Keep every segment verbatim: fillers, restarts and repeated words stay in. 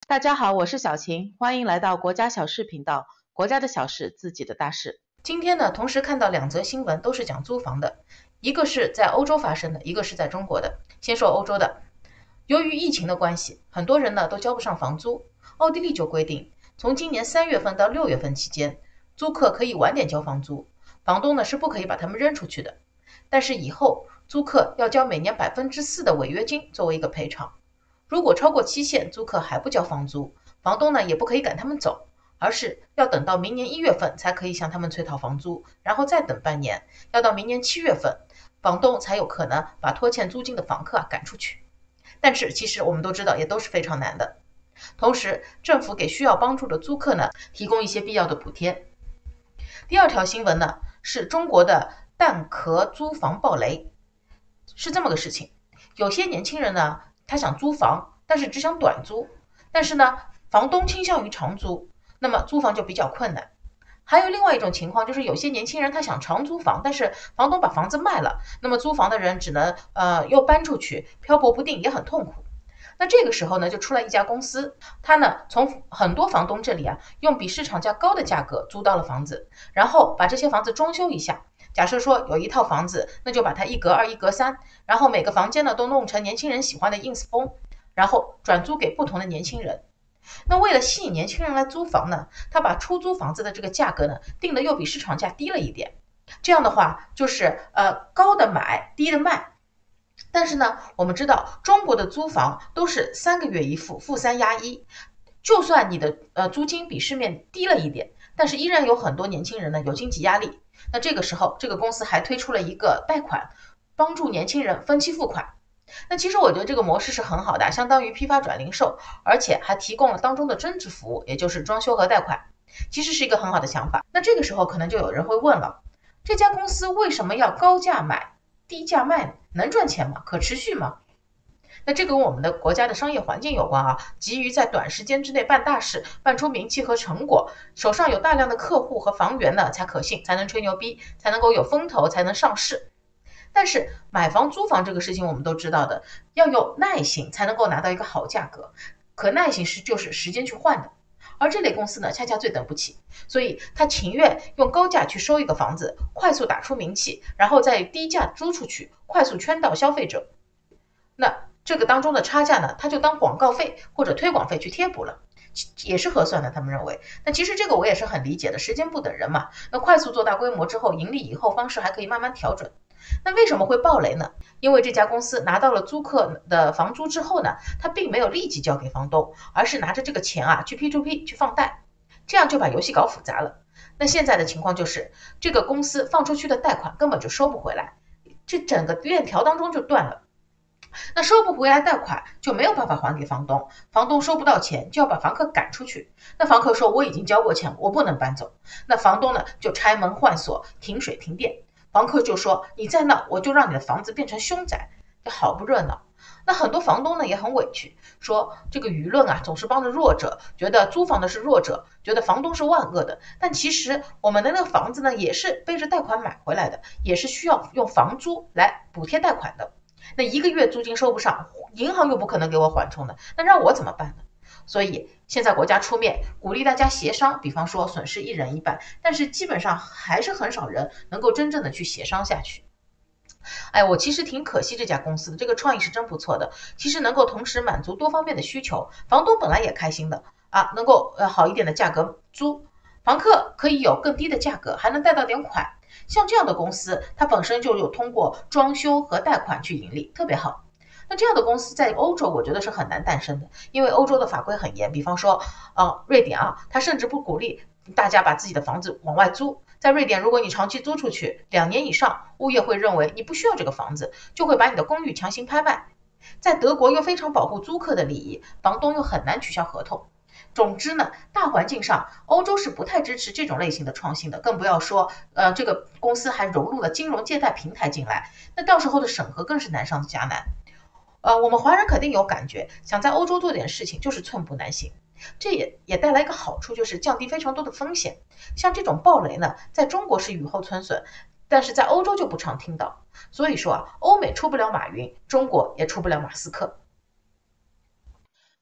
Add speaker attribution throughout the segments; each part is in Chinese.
Speaker 1: 大家好，我是小晴，欢迎来到国家小事频道，国家的小事，自己的大事。
Speaker 2: 今天呢，同时看到两则新闻，都是讲租房的，一个是在欧洲发生的，一个是在中国的。先说欧洲的，由于疫情的关系，很多人呢都交不上房租。奥地利就规定，从今年三月份到六月份期间，租客可以晚点交房租，房东呢是不可以把他们扔出去的。但是以后租客要交每年百分之四的违约金作为一个赔偿。如果超过期限，租客还不交房租，房东呢也不可以赶他们走，而是要等到明年一月份才可以向他们催讨房租，然后再等半年，要到明年七月份，房东才有可能把拖欠租金的房客啊赶出去。但是其实我们都知道，也都是非常难的。同时，政府给需要帮助的租客呢提供一些必要的补贴。第二条新闻呢是中国的蛋壳租房暴雷，是这么个事情。有些年轻人呢，他想租房，但是只想短租，但是呢，房东倾向于长租，那么租房就比较困难。还有另外一种情况，就是有些年轻人他想长租房，但是房东把房子卖了，那么租房的人只能呃又搬出去，漂泊不定，也很痛苦。那这个时候呢，就出来一家公司，他呢从很多房东这里啊，用比市场价高的价格租到了房子，然后把这些房子装修一下。假设说有一套房子，那就把它一隔二一隔三，然后每个房间呢都弄成年轻人喜欢的 ins 风，然后转租给不同的年轻人。那为了吸引年轻人来租房呢，他把出租房子的这个价格呢定的又比市场价低了一点。这样的话就是呃高的买，低的卖。但是呢，我们知道中国的租房都是三个月一付，付三押一。就算你的呃租金比市面低了一点，但是依然有很多年轻人呢有经济压力。那这个时候，这个公司还推出了一个贷款，帮助年轻人分期付款。那其实我觉得这个模式是很好的，相当于批发转零售，而且还提供了当中的增值服务，也就是装修和贷款，其实是一个很好的想法。那这个时候可能就有人会问了，这家公司为什么要高价买低价卖？能赚钱吗？可持续吗？那这个跟我们的国家的商业环境有关啊，急于在短时间之内办大事，办出名气和成果，手上有大量的客户和房源呢，才可信，才能吹牛逼，才能够有风投，才能上市。但是买房租房这个事情我们都知道的，要有耐心才能够拿到一个好价格，可耐心是就是时间去换的。而这类公司呢，恰恰最等不起，所以他情愿用高价去收一个房子，快速打出名气，然后再低价租出去，快速圈到消费者。那这个当中的差价呢，他就当广告费或者推广费去贴补了，也是合算的，他们认为。那其实这个我也是很理解的，时间不等人嘛。那快速做大规模之后，盈利以后方式还可以慢慢调整。那为什么会暴雷呢？因为这家公司拿到了租客的房租之后呢，他并没有立即交给房东，而是拿着这个钱啊去 P to P 去放贷，这样就把游戏搞复杂了。那现在的情况就是，这个公司放出去的贷款根本就收不回来，这整个链条当中就断了。那收不回来贷款就没有办法还给房东，房东收不到钱就要把房客赶出去。那房客说我已经交过钱，我不能搬走。那房东呢就拆门换锁，停水停电。房客就说你再闹，我就让你的房子变成凶宅，这好不热闹。那很多房东呢也很委屈，说这个舆论啊总是帮着弱者，觉得租房的是弱者，觉得房东是万恶的。但其实我们的那个房子呢也是背着贷款买回来的，也是需要用房租来补贴贷款的。那一个月租金收不上，银行又不可能给我缓冲的，那让我怎么办呢？所以现在国家出面鼓励大家协商，比方说损失一人一半，但是基本上还是很少人能够真正的去协商下去。哎，我其实挺可惜这家公司的，这个创意是真不错的，其实能够同时满足多方面的需求，房东本来也开心的啊，能够呃好一点的价格租，房客可以有更低的价格，还能贷到点款。像这样的公司，它本身就有通过装修和贷款去盈利，特别好。那这样的公司在欧洲，我觉得是很难诞生的，因为欧洲的法规很严。比方说，呃，瑞典啊，它甚至不鼓励大家把自己的房子往外租。在瑞典，如果你长期租出去两年以上，物业会认为你不需要这个房子，就会把你的公寓强行拍卖。在德国又非常保护租客的利益，房东又很难取消合同。总之呢，大环境上，欧洲是不太支持这种类型的创新的，更不要说，呃，这个公司还融入了金融借贷平台进来，那到时候的审核更是难上加难。呃，我们华人肯定有感觉，想在欧洲做点事情就是寸步难行。这也也带来一个好处，就是降低非常多的风险。像这种暴雷呢，在中国是雨后春笋，但是在欧洲就不常听到。所以说啊，欧美出不了马云，中国也出不了马斯克。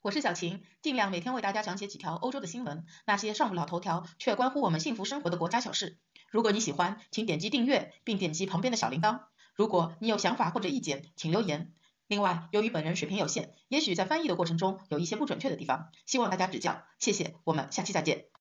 Speaker 1: 我是小晴，尽量每天为大家讲解几条欧洲的新闻，那些上不了头条却关乎我们幸福生活的国家小事。如果你喜欢，请点击订阅并点击旁边的小铃铛。如果你有想法或者意见，请留言。另外，由于本人水平有限，也许在翻译的过程中有一些不准确的地方，希望大家指教。谢谢，我们下期再见。